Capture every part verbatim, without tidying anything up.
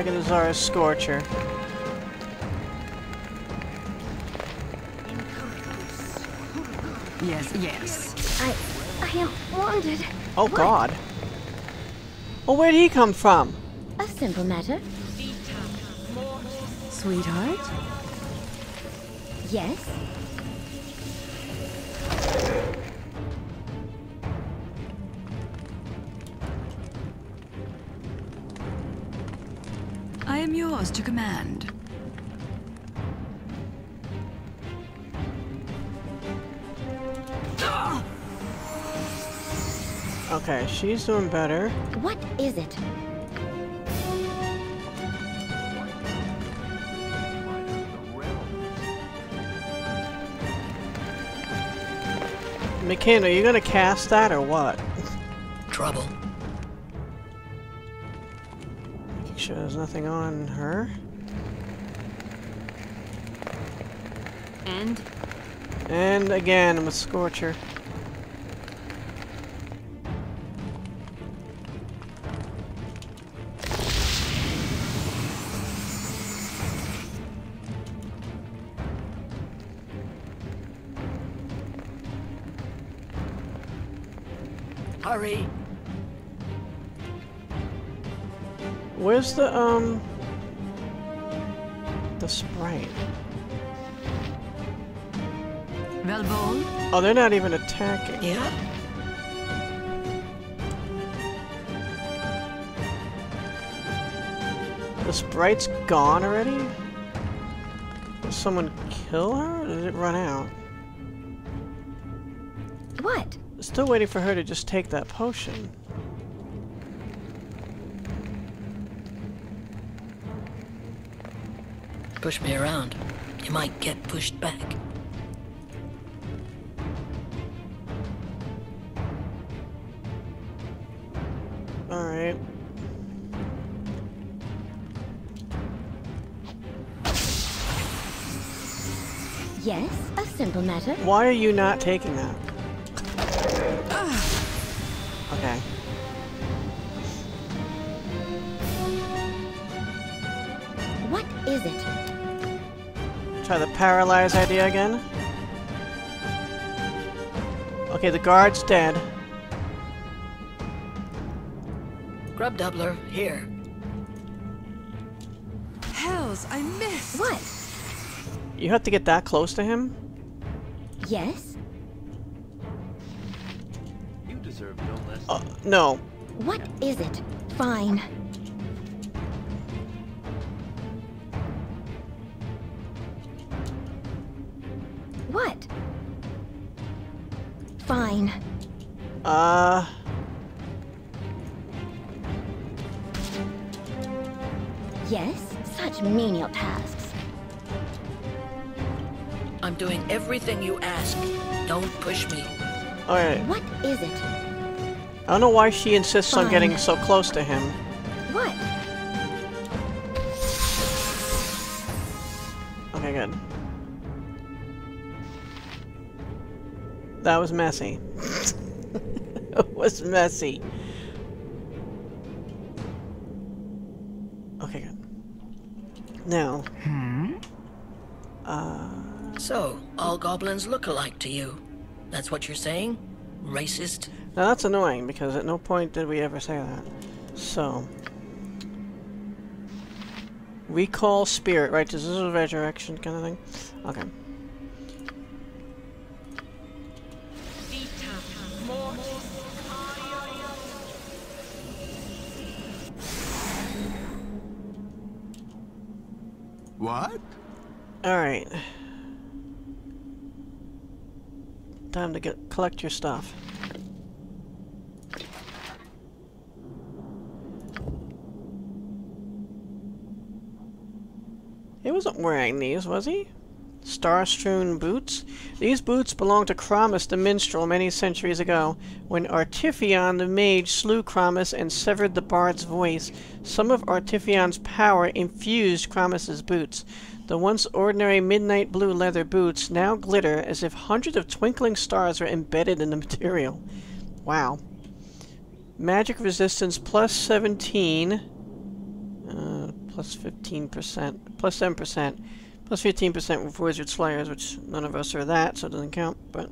Aghanazar's Scorcher. Yes, yes. I... I am wounded. Oh What? God. Well, where'd he come from? A simple matter. Sweetheart? Yes? I am yours to command. Okay, she's doing better. What is it? McKenna, are you gonna cast that or what? Trouble. Making sure there's nothing on her. And? And again with Scorcher. Hurry. Where's the, um... the sprite? Well, bold? Oh, they're not even attacking. Yeah? The sprite's gone already? Did someone kill her, or did it run out? What? Still waiting for her to just take that potion. Push me around. You might get pushed back. Alright. Yes? A simple matter. Why are you not taking that? Okay. What is it? Try the paralyze idea again. Okay, the guard's dead. Grub doubler, here. Hells, I missed! What? You have to get that close to him? Yes? You deserve no less. Uh, no. What is it? Fine. What? Fine. Uh... Yes? Such menial tasks. I'm doing everything you ask. Don't push me. Alright. What is it? I don't know why she insists on Fine. getting so close to him. What? Okay, good. That was messy. It was messy. Okay, good. Now. Hmm? Uh... So, all goblins look alike to you. That's what you're saying? Racist? Now that's annoying, because at no point did we ever say that. So... Recall spirit, right? This is a resurrection kind of thing? Okay. What? Alright. Time to get collect your stuff. He wasn't wearing these, was he? Star-strewn boots? These boots belonged to Kramis the minstrel many centuries ago. When Artifion the mage slew Kramis and severed the bard's voice, some of Artifion's power infused Kramis's boots. The once ordinary midnight blue leather boots now glitter as if hundreds of twinkling stars were embedded in the material. Wow. Magic resistance plus seventeen. Uh, plus fifteen percent. Plus seven percent. Plus fifteen percent with Wizard Slayers, which none of us are that, so it doesn't count, but...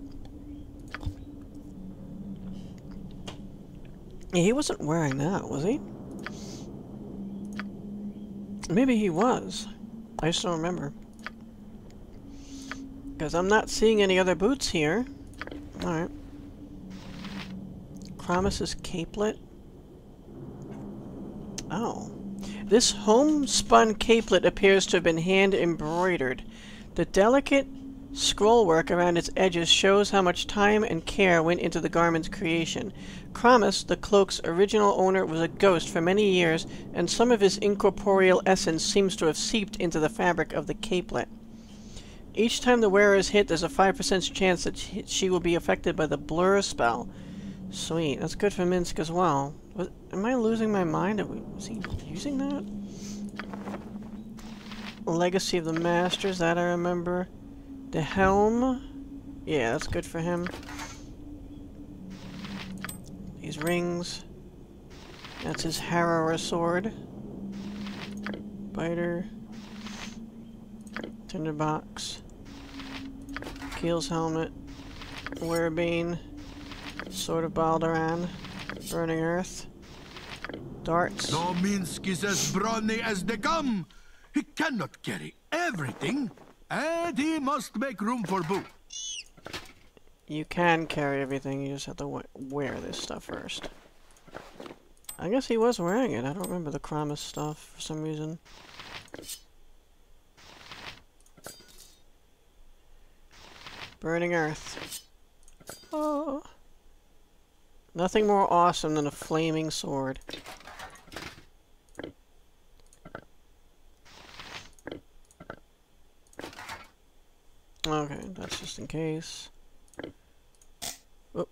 Yeah, he wasn't wearing that, was he? Maybe he was. I just don't remember. Because I'm not seeing any other boots here. Alright. Cromis's capelet. Oh. This homespun capelet appears to have been hand-embroidered. The delicate scrollwork around its edges shows how much time and care went into the garment's creation. Cromis, the cloak's original owner, was a ghost for many years, and some of his incorporeal essence seems to have seeped into the fabric of the capelet. Each time the wearer is hit, there's a five percent chance that she will be affected by the blur spell. Sweet. That's good for Minsk as well. Was, am I losing my mind? Was he using that? Legacy of the Masters, that I remember. The helm. Yeah, that's good for him. These rings. That's his Harrower sword. Biter. Tinderbox. Keel's helmet. Werebane. Sword of Baldur. Burning Earth. Darts. No Minsk is as brawny as they come. He cannot carry everything, and he must make room for Boo. You can carry everything, you just have to w wear this stuff first. I guess he was wearing it. I don't remember the Cromis stuff for some reason. Burning Earth. Oh. Nothing more awesome than a flaming sword. Okay, that's just in case. Oh.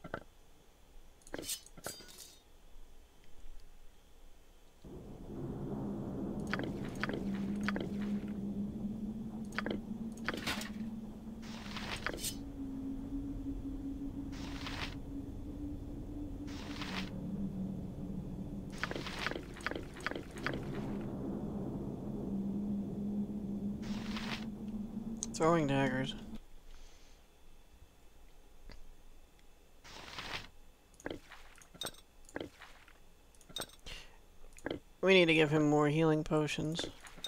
Throwing daggers. We need to give him more healing potions.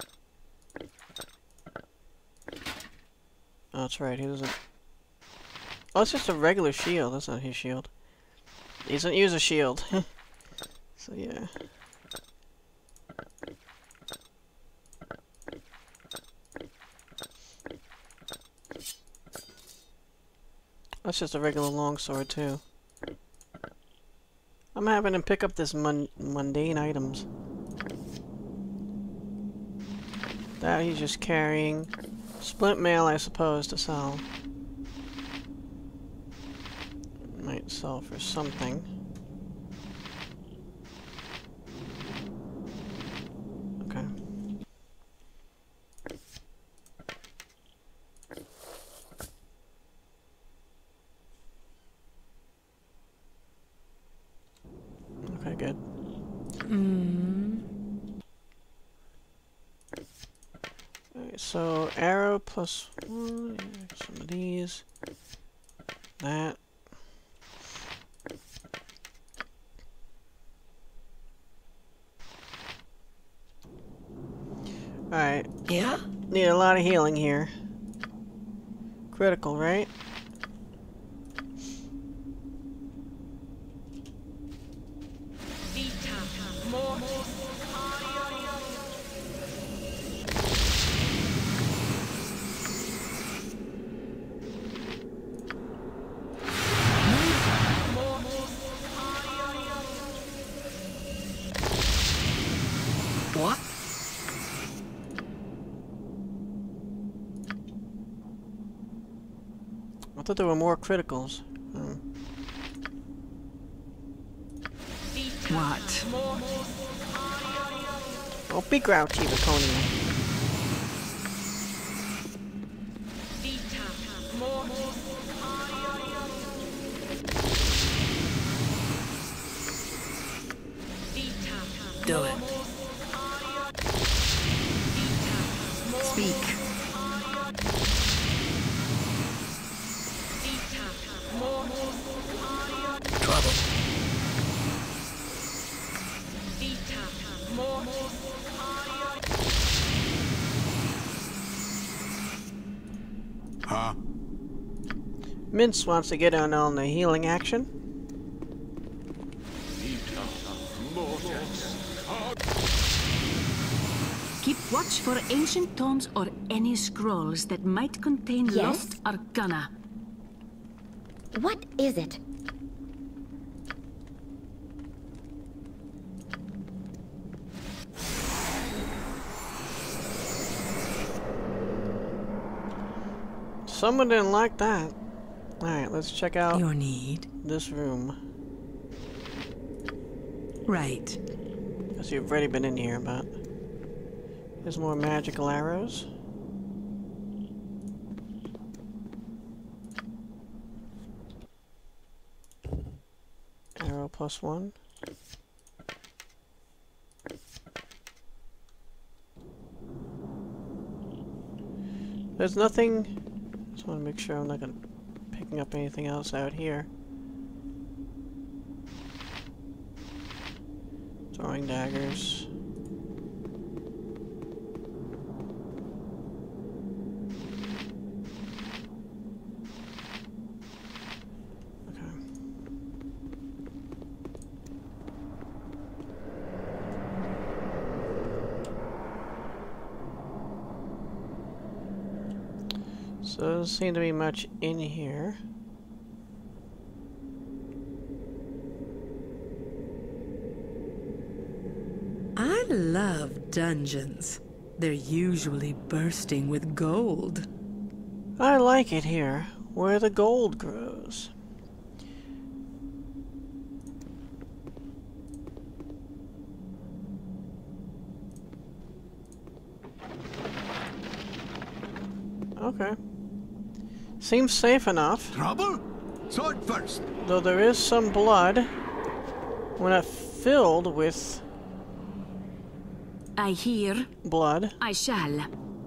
Oh, that's right, he doesn't... Oh, it's just a regular shield, that's not his shield. He doesn't use a shield. So, yeah. That's just a regular longsword, too. I'm having him pick up this mun mundane items. That he's just carrying. Splint mail, I suppose, to sell. Might sell for something. Okay. Okay, good. Mm. Alright, so arrow plus one, some of these. That. Alright. Yeah? Need a lot of healing here. Critical, right? What? I thought there were more criticals. Hmm. What? Don't be grouchy, Draconia. Do it. Huh? Mince wants to get in on the healing action. Keep watch for ancient tomes or any scrolls that might contain Yes? lost arcana. What is it? Someone didn't like that. Alright, let's check out Your need. this room. Right. Guess you've already been in here, but... There's more magical arrows. Arrow plus one. There's nothing... Just want to make sure I'm not gonna picking up anything else out here. Throwing daggers. Okay. So there doesn't seem to be much in here. I love dungeons. They're usually bursting with gold. I like it here, where the gold grows. Okay. Seems safe enough. Trouble? Sword first. Though there is some blood. We're not filled with I hear, blood. I shall.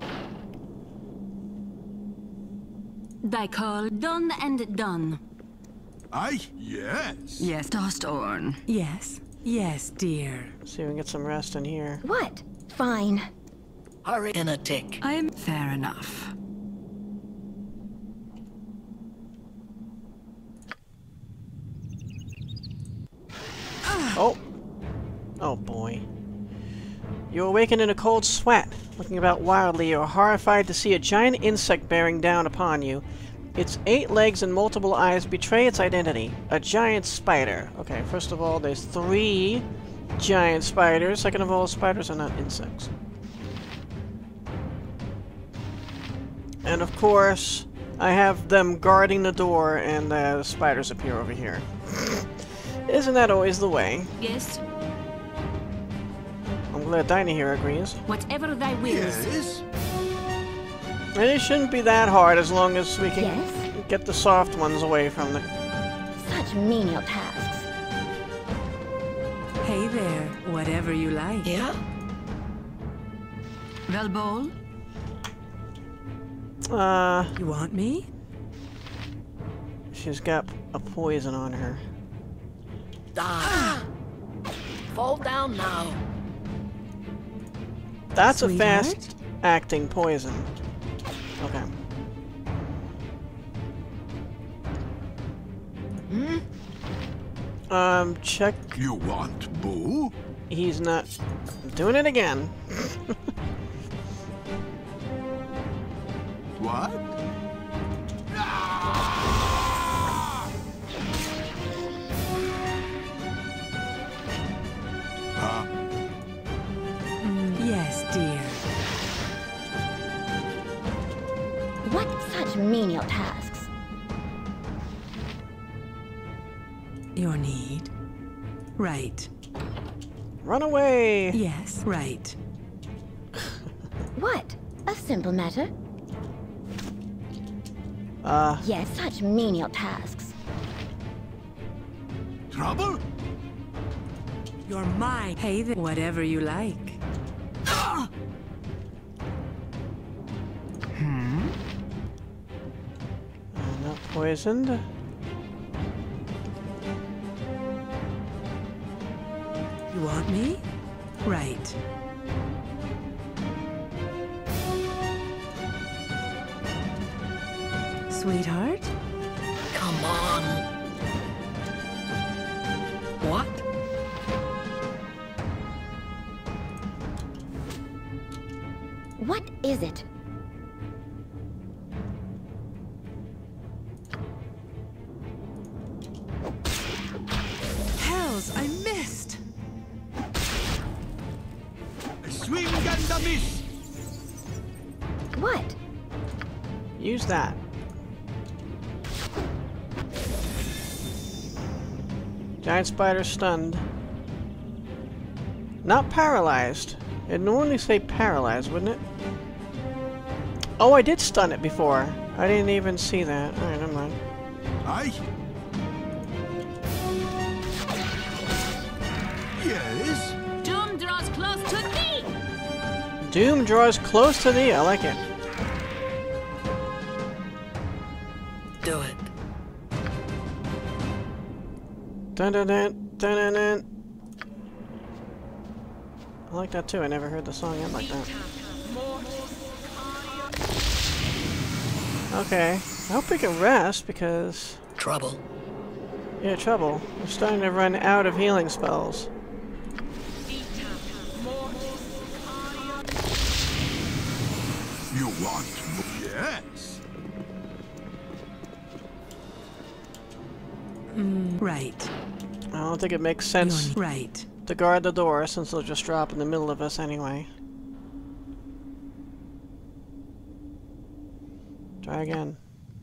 Thy call done and done. Aye, yes. Yes, Dostorn. Yes. Yes, dear. See if we can get some rest in here. What? Fine. Hurry in a tick. I'm fair enough. Oh! Oh boy. You awaken in a cold sweat. Looking about wildly, you are horrified to see a giant insect bearing down upon you. Its eight legs and multiple eyes betray its identity. A giant spider. Okay, first of all, there's three giant spiders. Second of all, spiders are not insects. And of course, I have them guarding the door and uh, the spiders appear over here. Isn't that always the way? Yes, I'm glad Dinah here agrees. whatever thy wills. Yes? And it shouldn't be that hard as long as we can Yes? get the soft ones away from the... Such menial tasks. Hey there, whatever you like. Yeah? Velbol, Uh, you want me? she's got a poison on her. Die. Fall down now. That's a Sweetheart? fast-acting poison. Okay. Hmm? Um, check... You want boo? He's not... doing it again. What? Huh? Mm, yes, dear. What such menial tasks? Your need. Right. Run away! Yes, right. What? A simple matter? Uh, Yes, such menial tasks. Trouble? You're mine. Hey there, whatever you like. Hmm? I'm not poisoned. You want me? Right. Sweetheart? Come on. What? What is it? Hells, I missed! Swing and a miss. What? Use that. Giant spider stunned. Not paralyzed. It'd normally say paralyzed, wouldn't it? Oh, I did stun it before. I didn't even see that. Alright, never mind. Aye. Yes. Doom draws close to thee! Doom draws close to thee. I like it. Do it. Dun dun dun dun dun dun. I like that too. I never heard the song end like that. Okay. I hope we can rest because... Trouble. Yeah, trouble. We're starting to run out of healing spells. You want more? Yes. Mm, right. I don't think it makes sense You're right. to guard the door since they'll just drop in the middle of us anyway. Try again.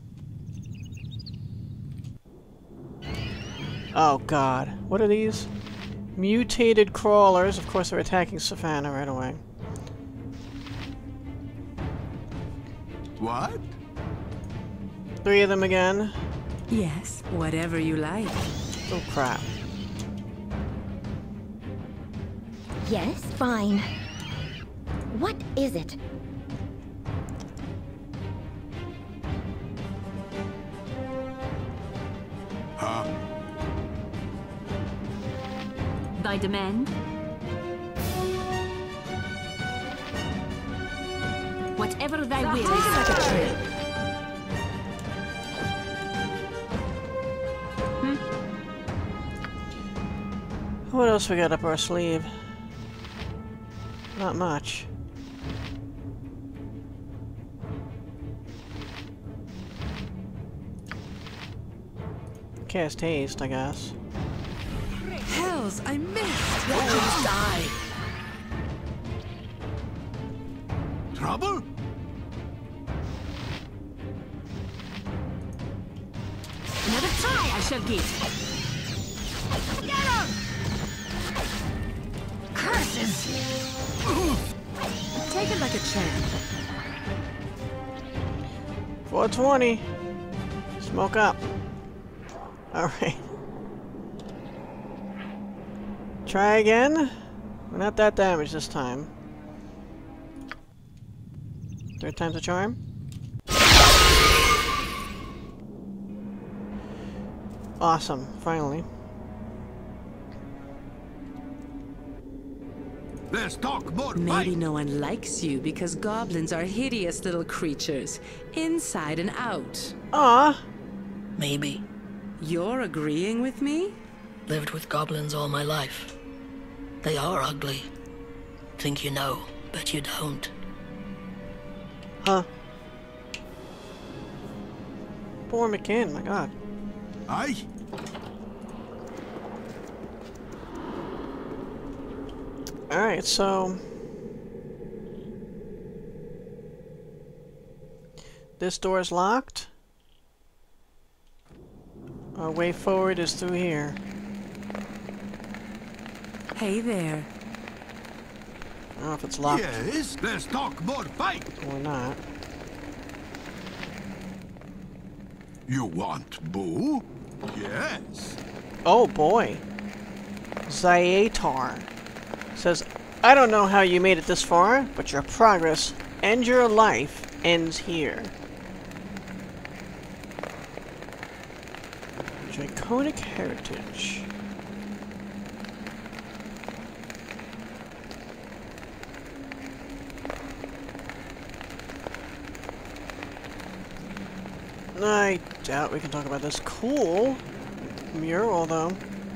Oh god. What are these? Mutated crawlers. Of course they're attacking Savannah right away. What? Three of them again. Yes, whatever you like. Oh crap. Yes, fine. What is it? Huh? Thy demand? Whatever thy will. Hmm? What else we got up our sleeve? Not much. Cast haste, I guess. Hells, I missed! Witches die. Trouble? Another try I shall give. Get him! Curses! Take it like a champ. four twenty. Smoke up. Alright. Try again. We're not that damaged this time. Third time's a charm. Awesome. Finally. Let's talk more Maybe fight. no one likes you because goblins are hideous little creatures, inside and out. Ah. Maybe. You're agreeing with me? Lived with goblins all my life. They are ugly. Think you know, but you don't. Huh. Poor McKinn, my god. Aye. Alright, so... this door is locked. Our way forward is through here. Hey there. I don't know if it's locked Yes. Let's talk more fight. or not. You want boo? Yes. Oh boy. Ziatar says, I don't know how you made it this far, but your progress and your life ends here. Draconic heritage. I doubt we can talk about this. Cool mural, though.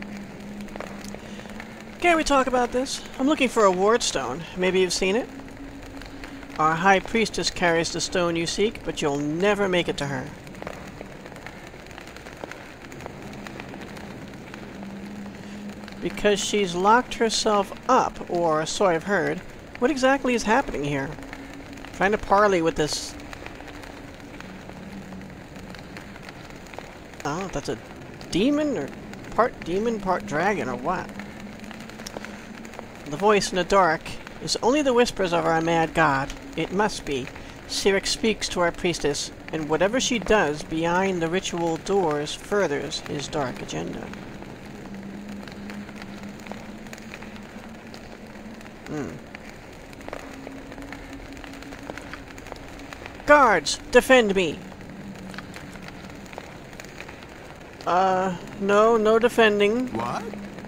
Can we talk about this? I'm looking for a ward stone. Maybe you've seen it? Our high priestess carries the stone you seek, but you'll never make it to her. Because she's locked herself up, or so I've heard. What exactly is happening here? Trying to parley with this... Oh, that's a demon, or part demon, part dragon, or what? The voice in the dark is only the whispers of our mad god. It must be. Sirik speaks to our priestess, and whatever she does behind the ritual doors furthers his dark agenda. Hmm. Guards, defend me! Uh, no, no defending. What?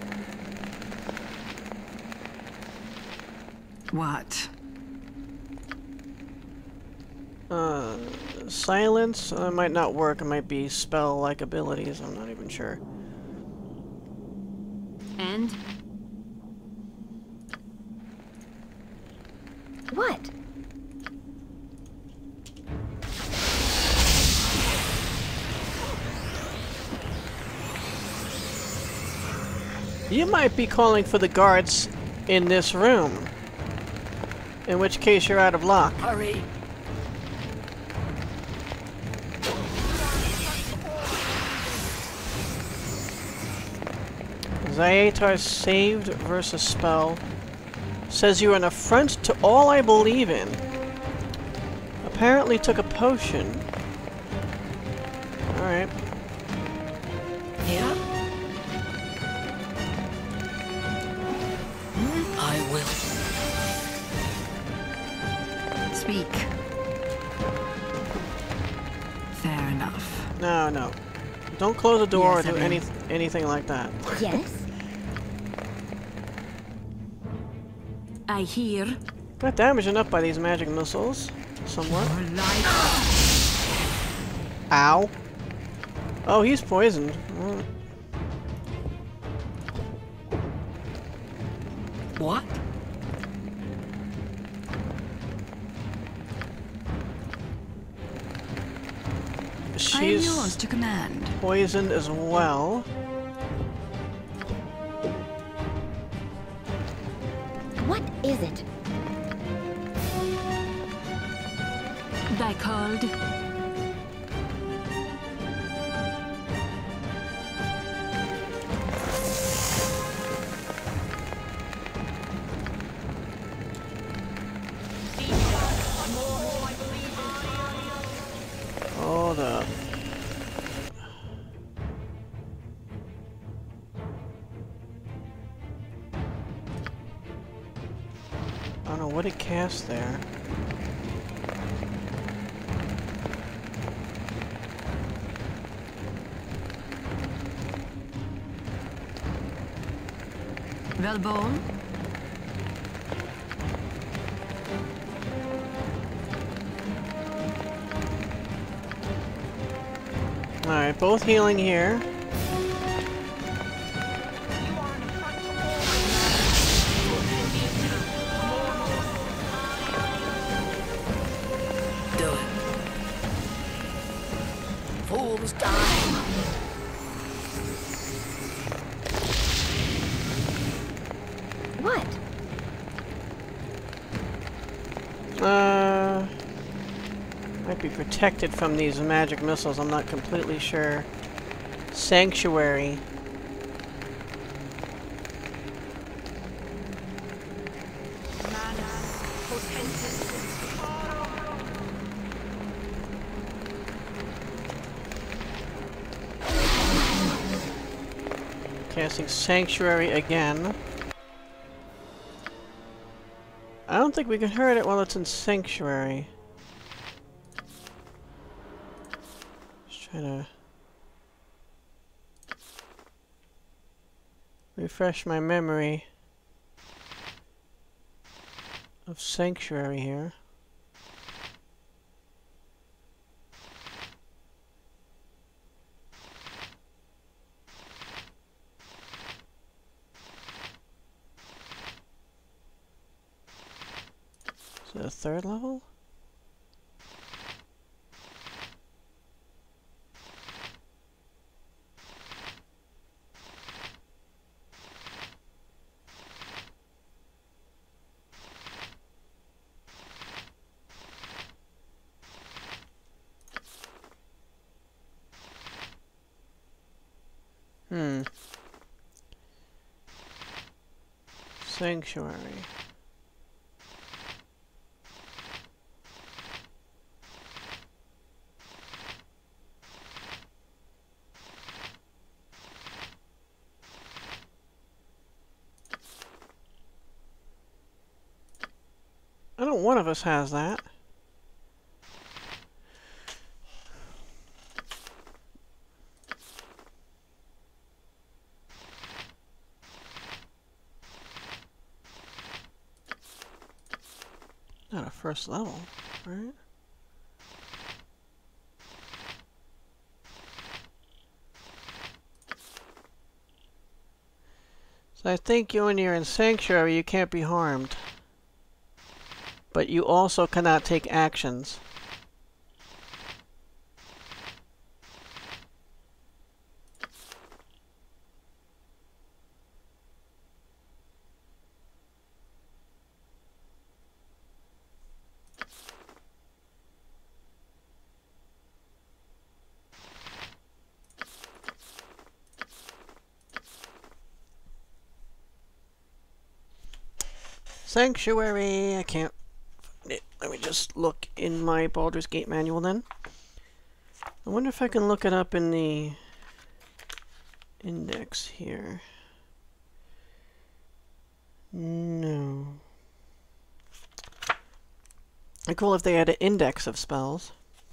What? Uh, silence? Uh, might not work. It might be spell-like abilities. I'm not even sure. And? What? You might be calling for the guards in this room. In which case you're out of luck. Hurry! Ziatar saved versus spell. Says you're an affront to all I believe in. Apparently took a potion. Alright. Here? I will. Speak. Fair enough. No, no. Don't close the door Yes, or do I any, mean- anything like that. Yes? I hear. Got damaged enough by these magic missiles. Somewhat. Your life. Ow. Oh, he's poisoned. Mm. What? I am yours She's to command. poisoned as well. What is it? Thy called. Hold up. I don't know what it cast there. Velbol. Alright, both healing here. Do it. Fool's time. What? Uh, might be protected from these magic missiles, I'm not completely sure. Sanctuary. Casting Sanctuary again. I don't think we can hurt it while it's in Sanctuary. Just trying to refresh my memory of Sanctuary here. The third level? Hmm. Sanctuary. I don't. One of us has that. Not a first level, right? So I think you, when you're in Sanctuary, you can't be harmed. But you also cannot take actions. Sanctuary, I can't find it. Let me just look in my Baldur's Gate manual then. I wonder if I can look it up in the index here. No. It'd be cool if they had an index of spells.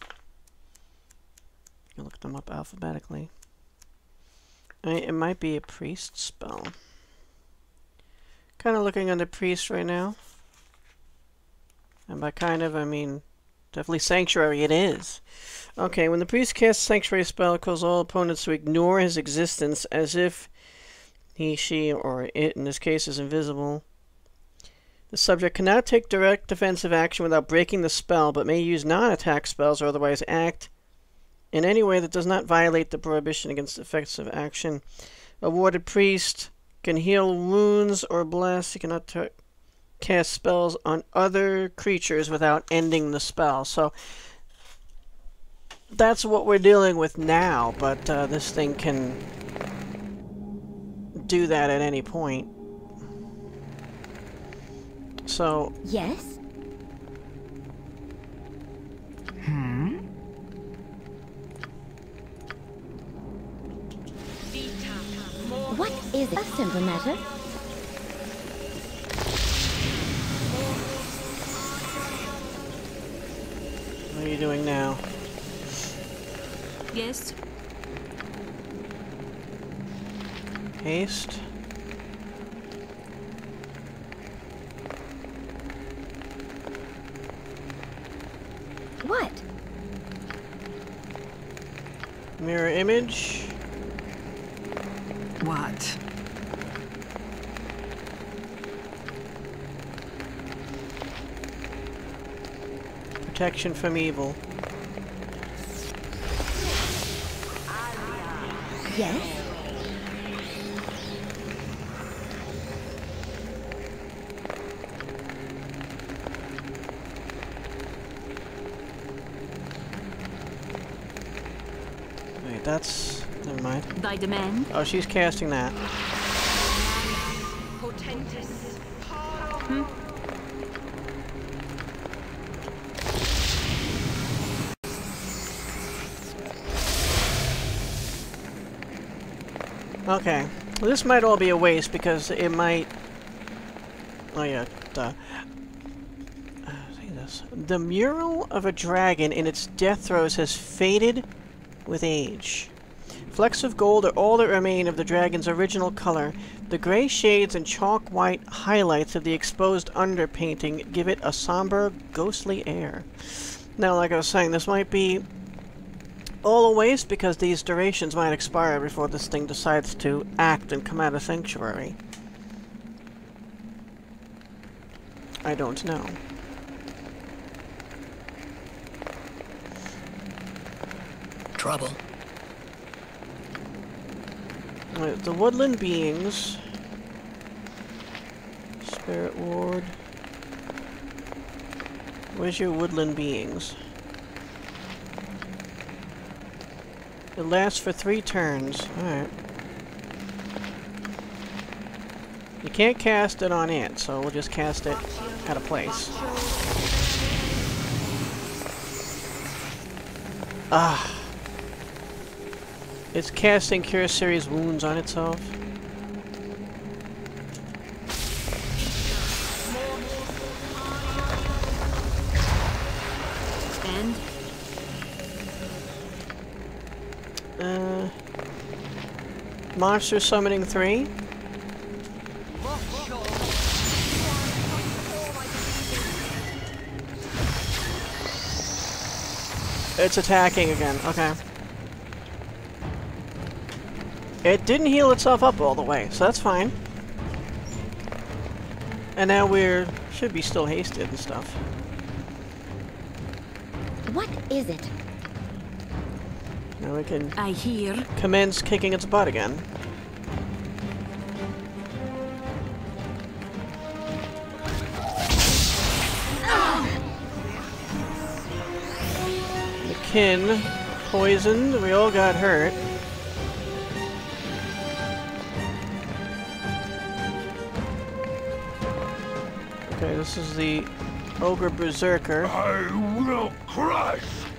You look them up alphabetically. I mean, it might be a priest spell. Kind of looking under priest right now. And by kind of, I mean definitely sanctuary it is. Okay, when the priest casts a sanctuary spell, it calls all opponents to ignore his existence as if he, she, or it, in this case, is invisible. The subject cannot take direct defensive action without breaking the spell, but may use non-attack spells or otherwise act in any way that does not violate the prohibition against offensive action. A warded priest can heal wounds or bless. He cannot t cast spells on other creatures without ending the spell. So that's what we're dealing with now, but uh, this thing can do that at any point. So... Yes? Hmm? What is it? A simple matter. What are you doing now? Yes? Haste. What? Mirror image. What? Protection from evil. Yes? Wait, that's... never mind. By demand? Oh, she's casting that. Hmm? Okay. Well, this might all be a waste because it might... Oh yeah, duh. Uh, see this. The mural of a dragon in its death throes has faded with age. Flecks of gold are all that remain of the dragon's original color. The gray shades and chalk white highlights of the exposed underpainting give it a somber, ghostly air. Now, like I was saying, this might be all a waste because these durations might expire before this thing decides to act and come out of Sanctuary. I don't know. trouble. Right, the woodland beings. Spirit ward. Where's your woodland beings? It lasts for three turns. Alright. You can't cast it on it, so we'll just cast it out of place. Ah. It's casting Cure Series wounds on itself. And Uh, monster summoning three. It's attacking again. Okay. It didn't heal itself up all the way, so that's fine. And now we're should be still hasted and stuff. What is it? Now we can I hear commence kicking its butt again. The kin poisoned. We all got hurt. Okay, this is the Ogre Berserker. I will crush!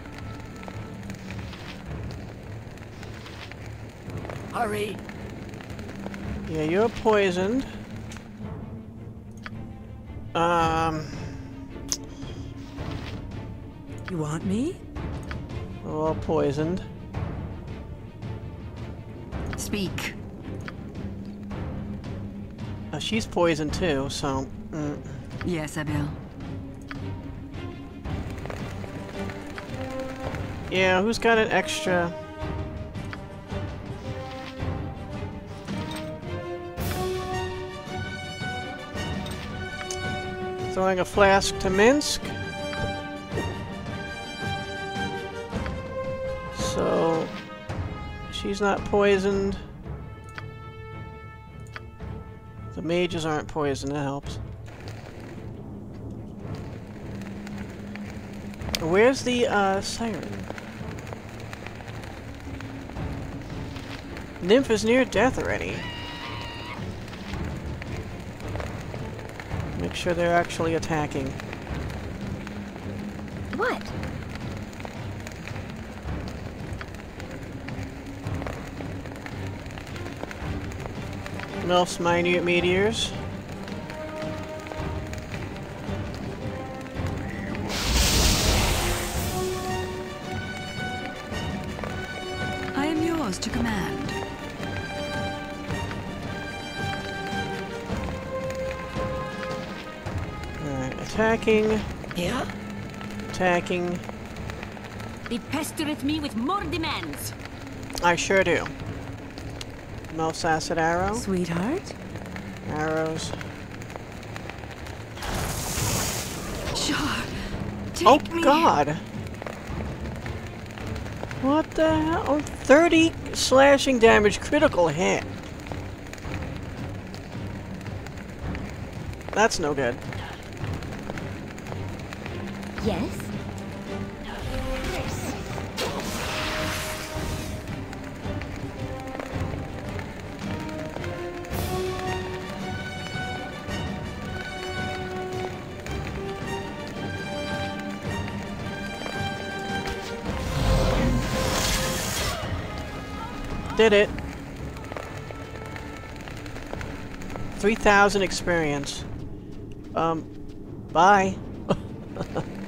Hurry! Yeah, you're poisoned. Um, You want me? we're all poisoned. speak. Uh, she's poisoned too, so. Mm. Yes, I will. Yeah, who's got an extra? Throwing a flask to Minsk. So she's not poisoned. The mages aren't poisoned, that helps. Where's the uh, siren? Nymph is near death already. Make sure they're actually attacking. What? Melf's minute meteors. I am yours to command. Alright, attacking, Yeah? attacking. It pestereth me with more demands. I sure do. Melf's acid arrow. Sweetheart? Arrows. Sure. Take Oh me. god! What the hell? Oh, thirty slashing damage, critical hit. That's no good. Yes? Did it. three thousand experience. Um, bye.